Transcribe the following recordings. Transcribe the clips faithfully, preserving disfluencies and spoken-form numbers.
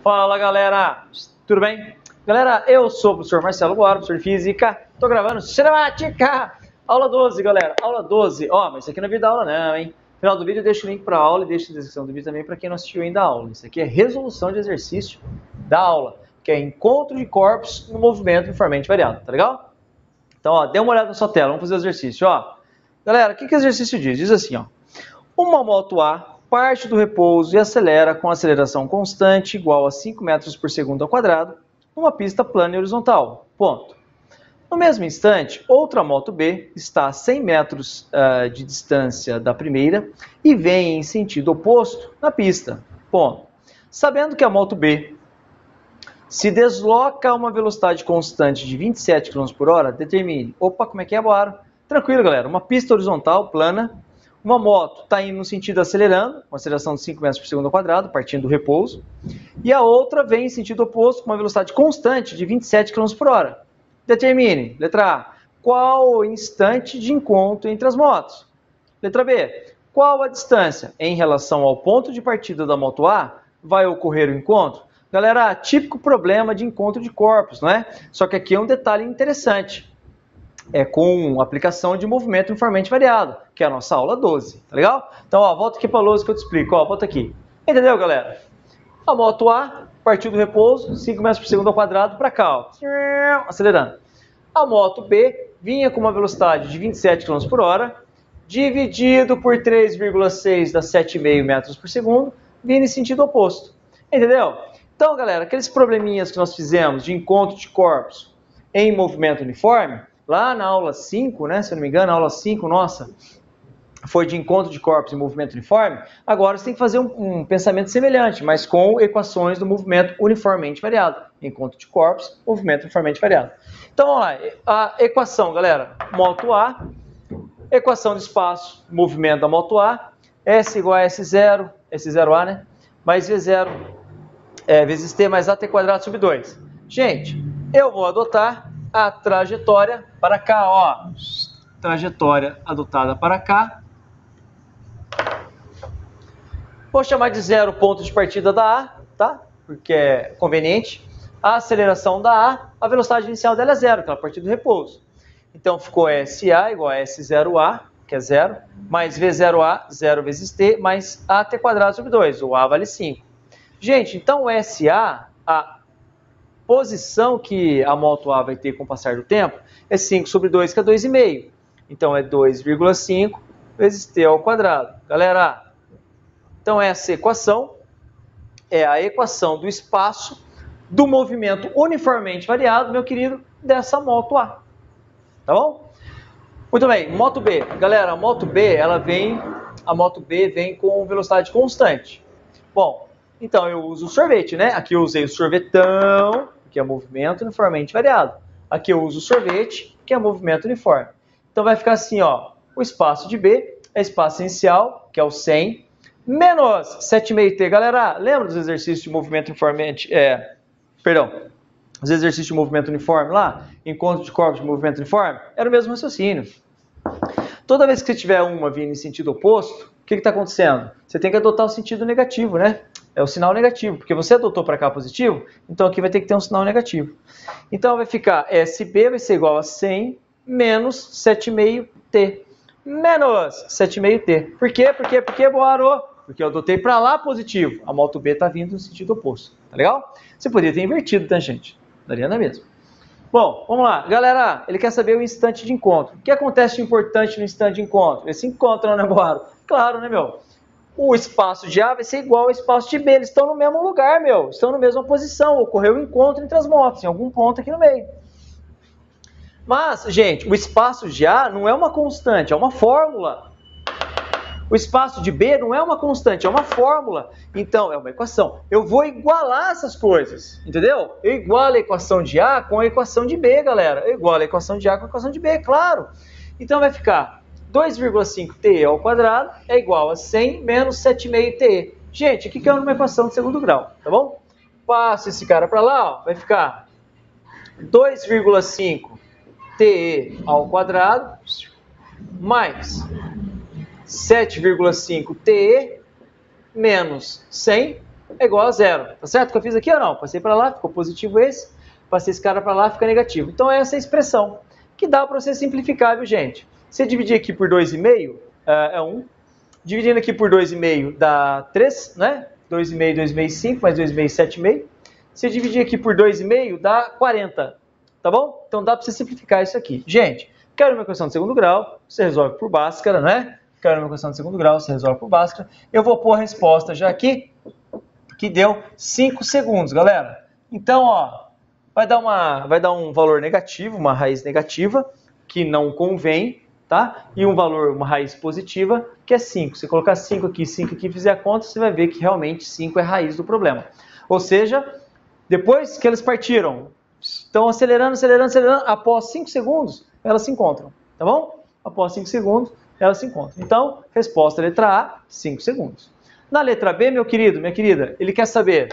Fala, galera! Tudo bem? Galera, eu sou o professor Marcelo Boara, professor de Física. Tô gravando Cinemática! Aula doze, galera. Aula doze. Ó, mas isso aqui não é vídeo da aula não, hein? No final do vídeo eu deixo o link para a aula e deixo a descrição do vídeo também para quem não assistiu ainda a aula. Isso aqui é resolução de exercício da aula, que é encontro de corpos no movimento uniformemente variado, tá legal? Então, ó, dê uma olhada na sua tela, vamos fazer o exercício, ó. Galera, o que que o exercício diz? Diz assim, ó. Uma moto A parte do repouso e acelera com aceleração constante igual a cinco metros por segundo ao quadrado, numa pista plana e horizontal. Ponto. No mesmo instante, outra moto B está a cem metros uh, de distância da primeira e vem em sentido oposto na pista. Ponto. Sabendo que a moto B se desloca a uma velocidade constante de vinte e sete quilômetros por hora, determine. Opa, como é que é, Boara? Tranquilo, galera. Uma pista horizontal, plana. Uma moto está indo no sentido acelerando, com aceleração de cinco metros por segundo ao quadrado, partindo do repouso. E a outra vem em sentido oposto, com uma velocidade constante de vinte e sete quilômetros por hora. Determine, letra A, qual o instante de encontro entre as motos? Letra B, qual a distância em relação ao ponto de partida da moto A vai ocorrer o encontro? Galera, típico problema de encontro de corpos, não é? Só que aqui é um detalhe interessante. É com aplicação de movimento uniformemente variado, que é a nossa aula doze, tá legal? Então, ó, volta aqui para a lousa que eu te explico, ó, volta aqui. Entendeu, galera? A moto A partiu do repouso, cinco metros por segundo ao quadrado para cá, ó, acelerando. A moto B vinha com uma velocidade de vinte e sete quilômetros por hora, dividido por três vírgula seis dá sete vírgula cinco metros por segundo, vindo em sentido oposto. Entendeu? Então, galera, aqueles probleminhas que nós fizemos de encontro de corpos em movimento uniforme, lá na aula cinco, né, se eu não me engano, a aula cinco, nossa, foi de encontro de corpos em movimento uniforme, agora você tem que fazer um, um pensamento semelhante, mas com equações do movimento uniformemente variado. Encontro de corpos, movimento uniformemente variado. Então, vamos lá. A equação, galera, moto A, equação de espaço, movimento da moto A, S igual a S zero, S zero A, né, mais V zero, é, vezes T mais A T quadrado sobre dois. Gente, eu vou adotar a trajetória para cá, ó, trajetória adotada para cá. Vou chamar de zero ponto de partida da A, tá? Porque é conveniente. A aceleração da A, a velocidade inicial dela é zero, que é a partir do repouso. Então ficou S A igual a S zero A, que é zero, mais V zero A, zero vezes T, mais A T quadrado sobre dois, o A vale cinco. Gente, então S A, a posição que a moto A vai ter com o passar do tempo é cinco sobre dois, que é dois vírgula cinco. Então, é dois vírgula cinco vezes T ao quadrado. Galera, então essa equação é a equação do espaço do movimento uniformemente variado, meu querido, dessa moto A. Tá bom? Muito bem, moto B. Galera, a moto B, ela vem, a moto B vem com velocidade constante. Bom, então eu uso o sorvete, né? Aqui eu usei o sorvetão, que é movimento uniformemente variado. Aqui eu uso o sorvete, que é movimento uniforme. Então vai ficar assim, ó, o espaço de B é espaço inicial, que é o cem, menos sete vírgula cinco T. Galera, lembra dos exercícios de movimento uniformemente, é, perdão, os exercícios de movimento uniforme lá? Encontro de corpos de movimento uniforme? Era o mesmo raciocínio. Toda vez que você tiver uma vindo em sentido oposto, o que está acontecendo? Você tem que adotar o sentido negativo, né? É o sinal negativo, porque você adotou para cá positivo, então aqui vai ter que ter um sinal negativo. Então vai ficar S B vai ser igual a cem menos sete vírgula cinco T. Menos sete vírgula cinco T. Por quê? Por quê? Por quê, Boaro? Porque eu adotei para lá positivo. A moto B está vindo no sentido oposto. Tá legal? Você poderia ter invertido, tá, gente? Daria na mesma. Bom, vamos lá. Galera, ele quer saber o instante de encontro. O que acontece de importante no instante de encontro? Eles se encontram, né, Boaro? Claro, né, meu? O espaço de A vai ser igual ao espaço de B. Eles estão no mesmo lugar, meu. Estão na mesma posição. Ocorreu um encontro entre as motos, em algum ponto aqui no meio. Mas, gente, o espaço de A não é uma constante, é uma fórmula. O espaço de B não é uma constante, é uma fórmula. Então, é uma equação. Eu vou igualar essas coisas, entendeu? Eu igualo a equação de A com a equação de B, galera. Eu igualo a equação de A com a equação de B, claro. Então, vai ficar dois vírgula cinco T ao quadrado é igual a cem menos sete vírgula cinco T. Gente, aqui que é uma equação de segundo grau, tá bom? Passo esse cara para lá, ó, vai ficar dois vírgula cinco T ao quadrado mais sete vírgula cinco T menos cem é igual a zero. Tá certo o que eu fiz aqui ou não? Passei para lá, ficou positivo esse. Passei esse cara para lá, fica negativo. Então, essa é a expressão que dá para você simplificar, viu, gente? Se dividir aqui por dois vírgula cinco, uh, é um. Dividindo aqui por dois vírgula cinco dá três, né? dois vírgula cinco, dois vírgula cinco, mais dois vírgula cinco, sete vírgula cinco. Se dividir aqui por dois vírgula cinco dá quarenta, tá bom? Então, dá para você simplificar isso aqui. Gente, quero uma equação de segundo grau, você resolve por Bhaskara, né? Quero uma equação de segundo grau, você resolve por Bhaskara. Eu vou pôr a resposta já aqui, que deu cinco segundos, galera. Então, ó, vai dar, uma, vai dar um valor negativo, uma raiz negativa, que não convém, tá? E um valor, uma raiz positiva, que é cinco. Se colocar cinco aqui, cinco aqui, fizer a conta, você vai ver que realmente cinco é a raiz do problema. Ou seja, depois que eles partiram, estão acelerando, acelerando, acelerando, após cinco segundos, elas se encontram, tá bom? Após cinco segundos, elas se encontram. Então, resposta letra A, cinco segundos. Na letra B, meu querido, minha querida, ele quer saber,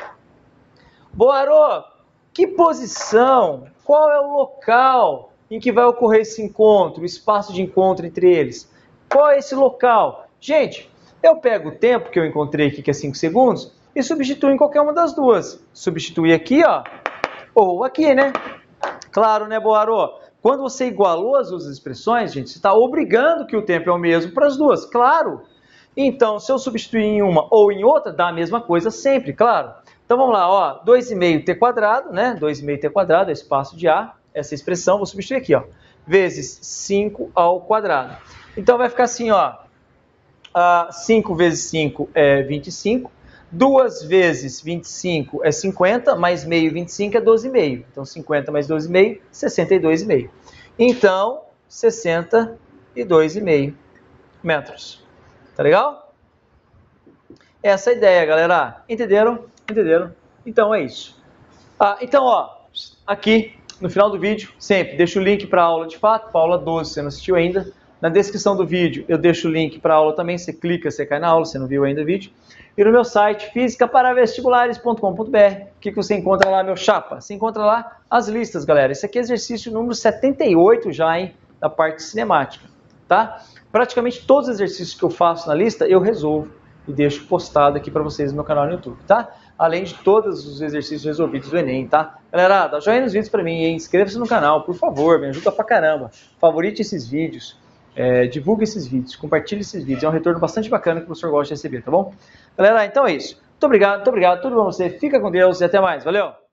Boarô, que posição, qual é o local em que vai ocorrer esse encontro, o espaço de encontro entre eles? Qual é esse local? Gente, eu pego o tempo que eu encontrei aqui, que é cinco segundos, e substituo em qualquer uma das duas. Substitui aqui, ó, ou aqui, né? Claro, né, Boarô? Quando você igualou as duas expressões, gente, você está obrigando que o tempo é o mesmo para as duas, claro. Então, se eu substituir em uma ou em outra, dá a mesma coisa sempre, claro. Então, vamos lá, ó, dois vírgula cinco t quadrado, né? dois vírgula cinco t quadrado é espaço de A, essa expressão, vou substituir aqui, ó, vezes cinco ao quadrado. Então, vai ficar assim, ó, uh, cinco vezes cinco é vinte e cinco, duas vezes vinte e cinco é cinquenta, mais meio vinte e cinco é doze vírgula cinco. Então, cinquenta mais doze vírgula cinco, sessenta e dois vírgula cinco. Então, sessenta e dois vírgula cinco metros. Tá legal? Essa é a ideia, galera. Entenderam? Entenderam? Então, é isso. Ah, então, ó, aqui no final do vídeo, sempre deixo o link para a aula de fato, para a aula doze, se você não assistiu ainda. Na descrição do vídeo, eu deixo o link para a aula também. Você clica, você cai na aula, você não viu ainda o vídeo. E no meu site, física para vestibulares ponto com ponto br, o que, que você encontra lá, meu chapa? Você encontra lá as listas, galera. Esse aqui é exercício número setenta e oito já, hein? Da parte cinemática, tá? Praticamente todos os exercícios que eu faço na lista, eu resolvo e deixo postado aqui para vocês no meu canal no YouTube, tá? Além de todos os exercícios resolvidos do Enem, tá? Galera, dá joinha nos vídeos para mim, hein? Inscreva-se no canal, por favor, me ajuda pra caramba. Favorite esses vídeos. É, divulgue esses vídeos, compartilhe esses vídeos, é um retorno bastante bacana que o professor gosta de receber, tá bom? Galera, então é isso. Muito obrigado, muito obrigado, tudo bom você, fica com Deus e até mais, valeu!